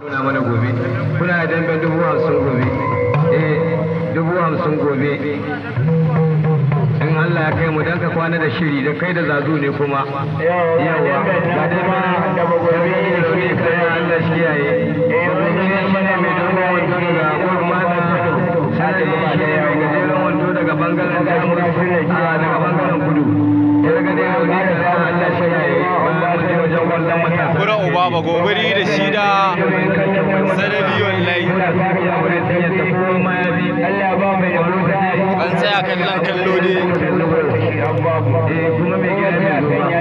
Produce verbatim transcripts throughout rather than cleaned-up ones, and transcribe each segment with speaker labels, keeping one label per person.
Speaker 1: Kuna mana gobe, kuna da dambe dubu hamsin gobe, eh dubu hamsin gobe. In Allah ya kai mu dan ka kwana da shiri da kai da zazu ne kuma. Yawa, ga dai ma da gobe da shi kai Allah shi yayi. Eh wannan mana mai dubu wando daga gurma da sai shi ya ga dai wando daga bangaren da mu a daga bangaren kudu. Daga dai wani da Allah shi yayi. Wallahi wajen wannan mata.
Speaker 2: Kura uba ba gobiri da shi da sanadi wallahi an tsaya kallon kallo ne
Speaker 1: kuma mai gida ne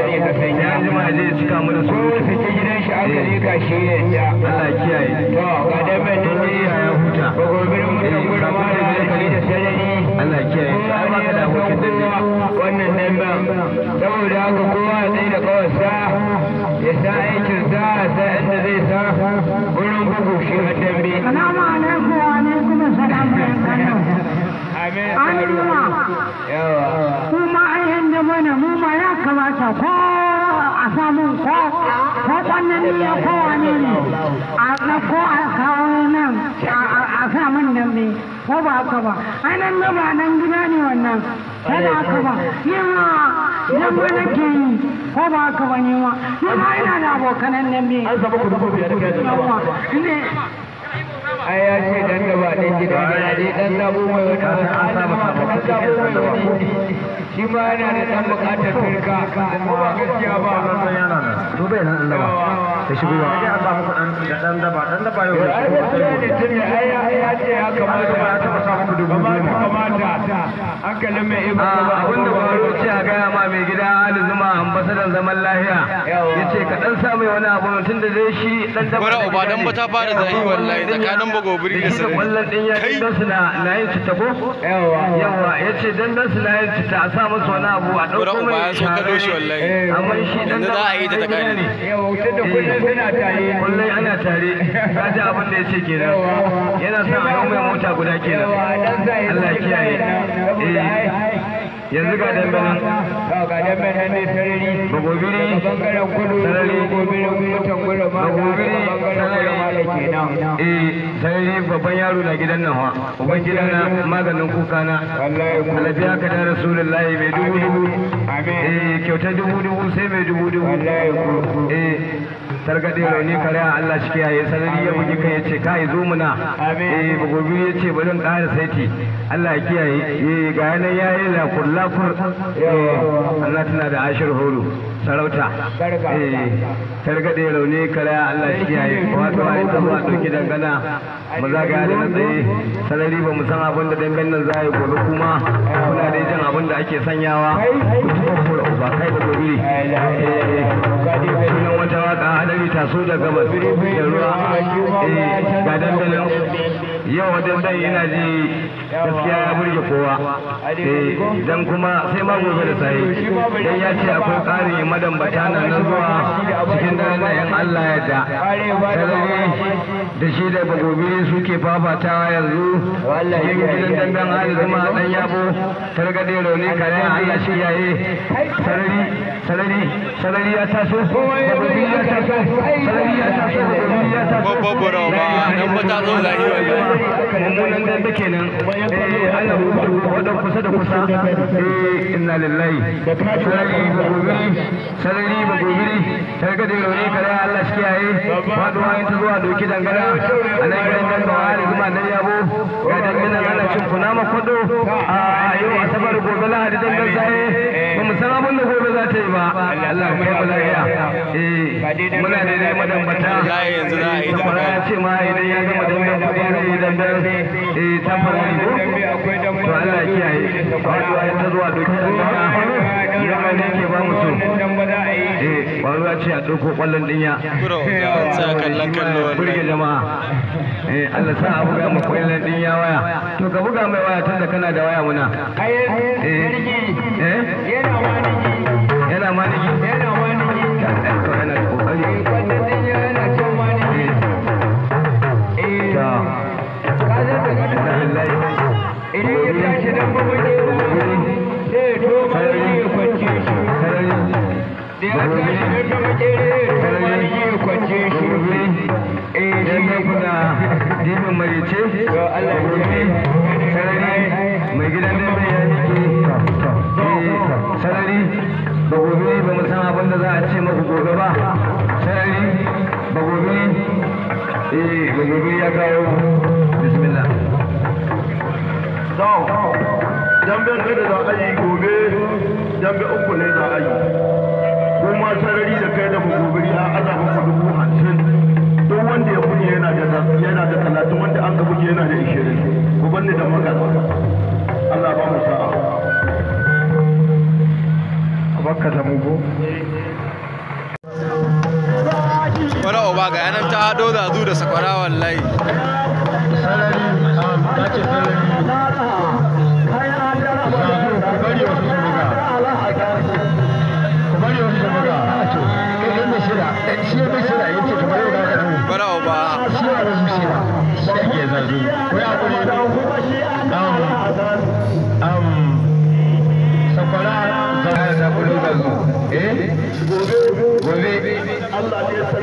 Speaker 1: ya jima zai cika mu da su suke gidan shi aka rika shi ya Allah kiyaye to ga da mai ne ya huta gobirin mu da gura ma da kali da sanadi Allah kiyaye ai ba ka da hukuncin da wannan nan ba saboda haka kowa sai da kawarsa ya sa aikin sa sai inda zai sa wurin bugu shi a dambe.
Speaker 3: Salamu alaikum wa alaikum salam bayan kano.
Speaker 1: Amin.
Speaker 3: An jima.
Speaker 1: Yawa.
Speaker 3: Kuma an yanda mana mu ma ya kamata ko a samu ko ko wannan ne ko wani ne a na ko a kawo nan a sa min dambe ko ba haka ba. Ai nan ne ba nan gida ne wannan. Kada haka ba. Yawa dambe nake yi ko ba haka ba ne ma. Yawa ina da abokanan dambe.
Speaker 1: An samu kudu ko biyar da
Speaker 3: Yawa. Ne
Speaker 1: ai ya ce dan gaba ɗin gida ne dai dan sabo mai wata an saba saba sabo mai wani shi ma yana da dan bukatar firka ko ba gaskiya ba san yana nan to bai nan Allah ba ta shigo ba ai an samu kuɗin da dan daba dan daba yau ai gaskiya ne tun ai ya ce ya kamata ba ta samu kudu ba kamata hankalin mai ibo ba abinda baro ce a gaya ma mai gida Ali Zuma ambasadan zaman lafiya yace ka dan samu wani abu tunda dai shi dan daba
Speaker 2: kura uba dan ba ta fara zai wallahi tsakanin bagobiri da
Speaker 1: sai wallan din ya dan su na na yin cita ko yawa yawa yace dan dan su na yin cita a sa musu wani abu a dauko mai
Speaker 2: ya so kado shi wallahi
Speaker 1: amma shi dan
Speaker 2: za a yi ta tsakani
Speaker 1: yawa wuce da kullun suna tare kullun ana tare kaji abin da yace kenan yana sa a mai mota guda kenan Allah kiyaye eh yanzu ga dambe nan ga dambe nan ne sarari bagobiri bangaren kudu sarari bagobiri mutan gudu ma bagobiri sarari kenan eh sarari babban yaro na gidan nan wa uban gidan na maganin kuka na wallahi alabiya ka da rasulullahi mai dubu dubu eh kyautar dubu dubu sai mai dubu dubu wallahi eh targade rauni kare Allah shi kiyaye sarari ya bugi kai yace kai zo muna eh bagobiri yace bari in ƙara saiti Allah ya kiyaye eh ga yanan yayi la kullakur eh Allah tana da ashir horo sarauta eh targade rauni kare Allah shi kiyaye wato ai zuwa dauki dangana mu zaga da tsaye sarari ba mu san abin da dangan nan zai gobe kuma kuna dai jin abin da ake sanyawa ba kai da gobe eh sunan wata waka hadari taso da gabas da ruwa eh ga dandanan yau wajen dan yana ji gaskiya ya burge kowa eh dan kuma sai ma gobe da sai dan ya ce akwai ƙarin madambata nan na zuwa cikin daren nan in Allah ya da sarari da shi da bagobi suke fafatawa yanzu cikin gidan dangan hali zama dan yabo targade rauni kare Allah shi yaye sarari sarari sarari ya taso bagobi ya taso sarari ya taso bagobi ya taso
Speaker 2: babbar ba nan ba ta zo lahi wallahi
Speaker 1: mummunan da take nan eh ana wadan kusa da kusa eh inna lillahi sarari bagobi sarari bagobi targade rauni kare Allah shi yaye faduwa in ta zuwa doki dangana anan gidan dan ba wani kuma nan yabo ga dangana ana cin kunama kwado a yau asabar gobe lahadi dan dan sai ba mu san abin da gobe za ta yi ba Allah kai mu lafiya eh muna da dai madambata
Speaker 2: yanzu za a yi ta
Speaker 1: ya ce ma idan ya gama dangan kudi zai yi dangan eh ta fara ne to Allah ya kiyaye wato ya ta zuwa doki dangana yana ne ke ba mu so eh wani ya ce a dauko kwallon dinya
Speaker 2: kura uba tsaya kallon kallo
Speaker 1: burge jama'a eh Allah sa a buga mu kwallon dinya waya to ka buga mai waya tunda kana da waya muna eh eh yana maniki yana maniki to yana da kokari kwallon dinya yana cin maniki eh to kaza da wallahi idan ya tashi dan ba mai sai to mai kwace shi da ya tashi dan ba mai sai to mai kwace shi eh ce Allah gobe sarari mai gidan da bai ya niki sarari ba gobe ba mu san abin da za a ce maku gobe ba sarari ba gobe eh ba gobe ya kawo bismillah
Speaker 4: to dambe kada za a yi gobe dambe uku ne za a yi kuma sarari da kai da gobe a azaba ku dubu hamsin duk wanda ya buge yana da yana da talatin wanda an ka buge yana da ishirin ku banni da magana Allah ba mu sa'a bakka ta mugo
Speaker 2: wani oba ga yanan ta haɗo da zu da sakwara wallahi
Speaker 4: sarari ta ce sarari ku bari wasu su buga ku bari wasu su buga kai mai shira shi mai shira yace ku bari wasu su buga
Speaker 2: wani oba
Speaker 4: shi ya rasu shira shi ake zazu ko ya kuri um um sakwara za ta kuri zazu eh gobe Allah ne sai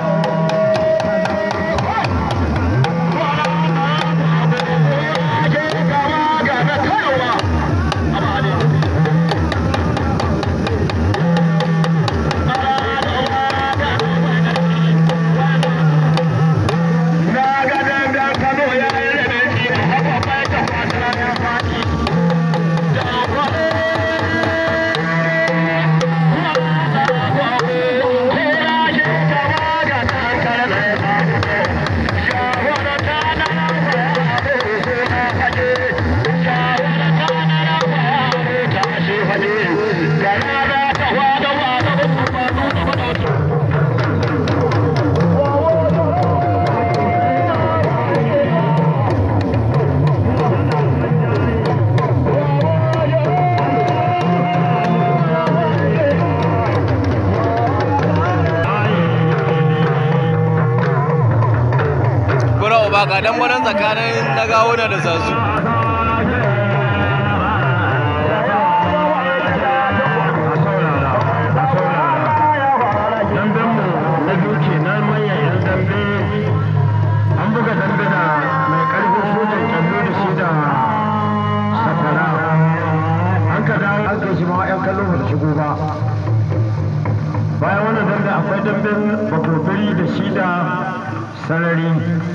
Speaker 2: ga dan gwanon tsakanin na gawuna da zazu
Speaker 4: an buga dambe da mai karfin sojan kyallo da shi da safara an ka dawo an kai shi ma yan kallo ba da shigo ba bayan wannan dambe akwai damben bakobiri da shi da sarari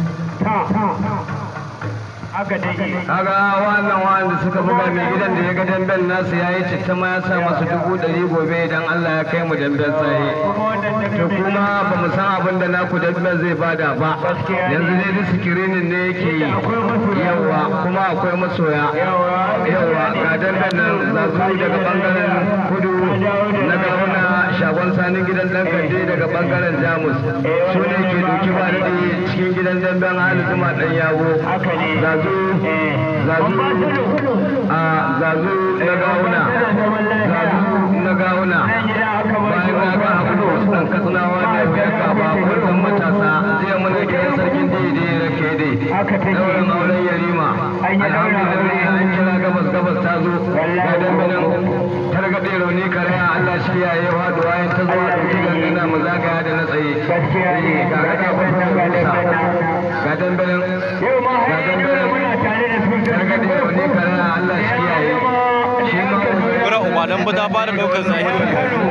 Speaker 1: kaga wannan wanda suka buga mai gidan da ya ga damben nasu ya yi citta ma ya sa masu dubu ɗari gobe idan Allah ya kai mu damben tsaye to kuma ba mu san abin da naku damben zai bada ba yanzu ne da sikirinin ne yake yi yawa kuma akwai masoya yawa ga damben nan zazu daga bangaren kudu na gauna shagon sanin gidan dan kande daga bangaren jamus su ne ke doki ba da cikin gidan damben hali zuma dan yawo zazu zazu a zazu na gauna zazu na gauna bayan na ga abu da wasu dan katsinawa da ya kaba kurkan matasa zai mana kiran sarkin daidai da ke dai daurin auren yarima alhamdulillah an kira gabas gabas ta zo ga dambenin targaɗe rauni karaya Allah shi kiyaye faduwa yin ta zuwa ɗauki gangana mu zagaya da na tsaye ga raka babban kusa ga dambenin ga dambenin targaɗe rauni karaya Allah shi kiyaye shi ma
Speaker 2: wani oba dan ba ta fara ɗaukar zahiri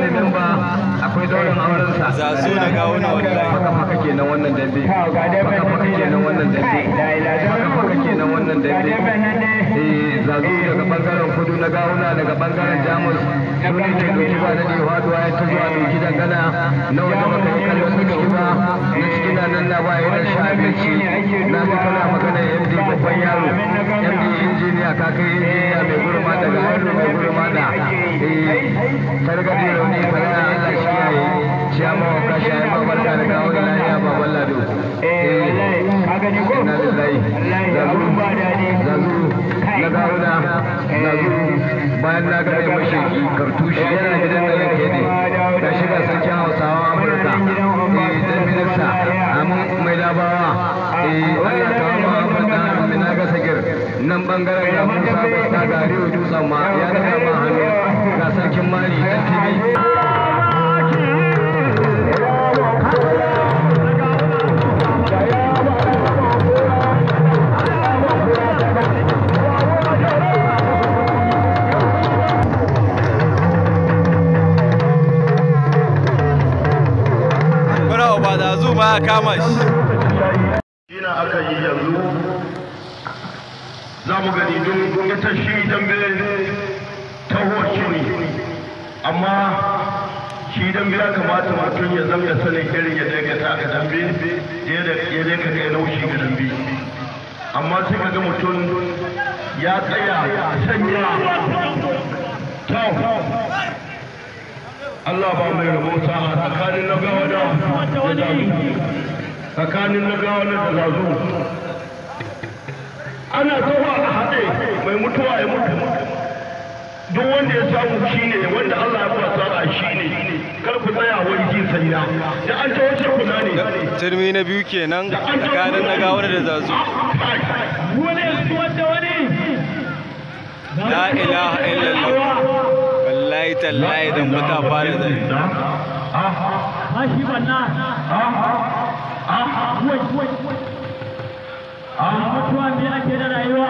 Speaker 1: akwai daurin auren sa
Speaker 2: zazu na gawuna wallahi
Speaker 1: faka faka kenan wannan dambe faka faka kenan wannan dambe faka faka kenan wannan dambe eh zazu daga bangaren kudu na gawuna daga bangaren jamus su ne ke doki ba da ne faduwa ya ta zuwa doki dangana na wanda baka yi kallon su ciki ba na ciki na nan na baya da sha abinci na ji kana magana md babban yaro md injiniya ka kai injiniya mai gurma daga hannu mai gurma da eh targaɗe rauni kana Allah shi yayi ciyama wa kashi ya ma barka da kawo da lafiya ba wallado eh inna lillahi zazu zazu na gawuna zazu bayan na ga mai mashaki kartushi yana gidan da yake ne ga shiga sarkin hausawa amurka eh dan minista amma mai dabawa eh Allah ta ma abada mina ga sagir nan bangaren da Musa Basta gari dutsen ma ya daga ma hannu ga sarkin mali dan tibi
Speaker 2: Allah kama shi
Speaker 4: ina aka yi yanzu za mu gani don ita shi dambe ta hoci ne amma shi dambe ya kamata mutum ya zama sanin irin ya daga ta aka dambe ya daga ka ga laushi ga dambe amma sai ka ga mutum ya tsaya sanya ta Allah ba mai rabo sa'a tsakanin na gawa da zazu tsakanin na gawa da zazu ana zuwa a haɗe mai mutuwa ya mutu duk wanda ya samu shi ne wanda Allah ya fasa a shi ne kar ku tsaya wani jin sanya da an ta wace kuna ne
Speaker 2: turmi na biyu kenan tsakanin na gawa da zazu
Speaker 3: wani wanda wani
Speaker 2: la ilaha illallah wallahi tallahi dan mata fara zai
Speaker 3: ha shi banna wai wai mutuwa me ake da rayuwa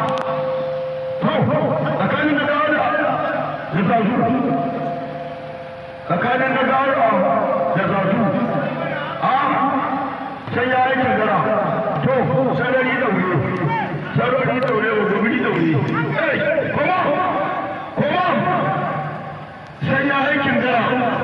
Speaker 4: tsakanin da gawa da zazu tsakanin da gawa da zazu a sai ya yi kagara to sarari da wuri sarari da wuri wa gobiri da wuri kuma kuma sai ya yi kagara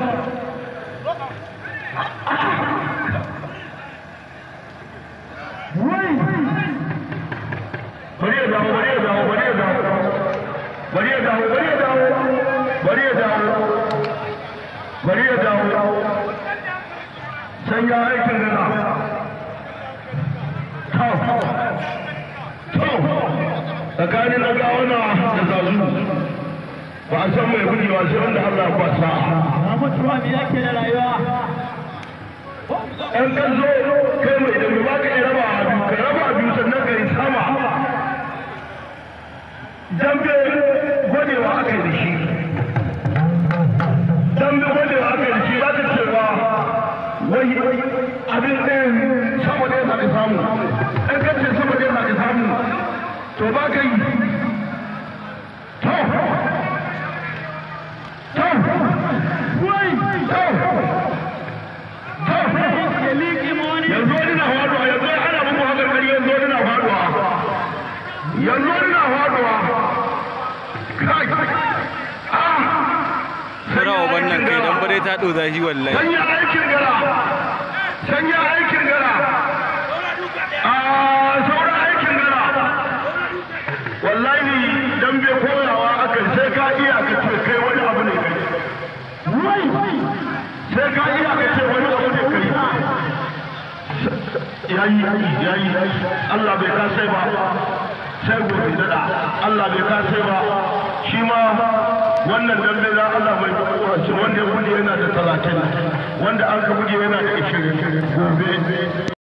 Speaker 4: bari ya dawo bari ya dawo bari ya dawo bari ya dawo bari ya dawo bari ya dawo bari ya dawo sai ya aikin gana to to tsakanin na gawana da zazu ba a san mai gujewa sai wanda Allah ba sa
Speaker 3: mutuwa me ake da rayuwa
Speaker 4: an kan zo kai mai da ba ka raba biyu ka raba biyu sannan ka yi sama dambe gwadewa aka yi da shi dambe gwadewa aka yi da shi za ta cewa wai abin ɗin sama ɗaya za ka samu ɗan kacce sama ɗaya za ka samu to ba ka yi to to wai to yanzu wani na faduwa yanzu ana muku haka kari yanzu wani na faduwa yanzu wani na faduwa kai
Speaker 2: sarawa wannan kai dan bare ta ɗo zahi wallahi
Speaker 4: sanya aikin gara sanya aikin gara a sauran aikin gara wallahi dan bai koyawa akan sai ka iya ka ce kai wani abu ne kai sai ka iya ka ce wani abu ne kai yayi yayi Allah bai kasai ba sai gobe dada Allah bai kasai ba shi ma wannan dambe da Allah mai kowace wanda ya buge yana da talatin wanda an ka buge yana da ishirin gobe